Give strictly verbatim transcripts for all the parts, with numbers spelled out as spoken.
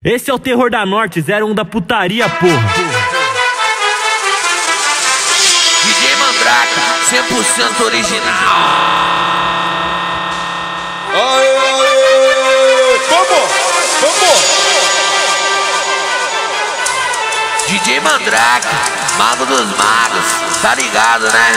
Esse é o terror da Norte, zero um da putaria, porra. D J Mandrake, cem por cento original. Aê, aê, vamos, vamos. D J Mandrake, mago dos magos, tá ligado, né?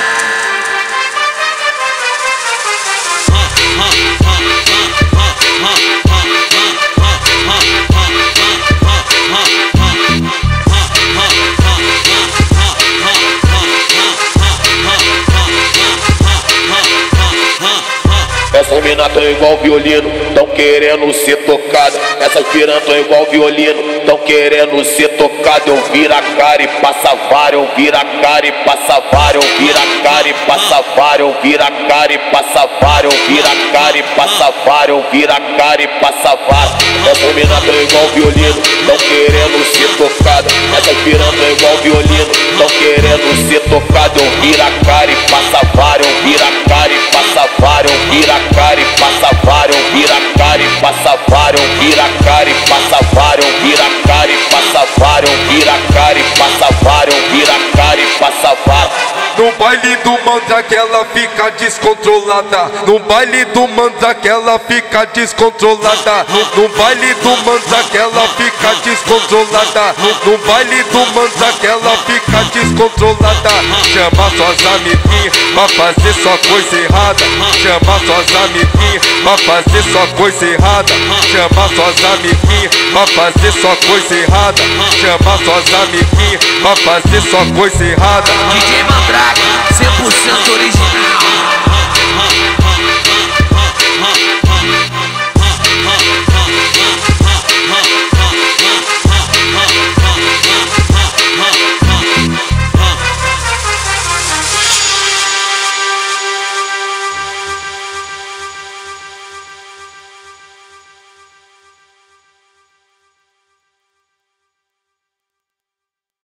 Essas minas tão igual violino, tão querendo ser tocada. Essas piranhas tão igual violino, tão querendo ser tocada. Eu vira a cara e passa vara, eu vira a cara e passa vara, eu vira a cara e passa vara, eu vira a cara e passa vara, eu vira a cara e passa vara, eu vira a cara e passa vara. Essas minas tão igual violino, tão querendo ser tocada. Essas piranhas tão igual violino, tão querendo ser tocada. Eu vira a cara e passa vara, eu vira a cara e passa vara, eu vira a cara e passa vara, eu vira a cara e passa vara, eu vira a cara e passa vara, eu vira a cara e passa vara, eu vira a cara e passa vara, eu vira a cara e passa vara. No baile do Mandrake ela fica descontrolada. No baile do Mandrake ela fica descontrolada. No, no baile do Mandrake ela fica descontrolada. No, no baile do Mandrake ela fica descontrolada. Chama suas amiguinhas pra fazer sua coisa errada. Chama suas amiguinhas pra fazer sua coisa errada. Chama suas amiguinhas pra fazer sua coisa errada. Chama suas amiguinhas pra fazer sua coisa errada. D J Mandrake, cem por cento original.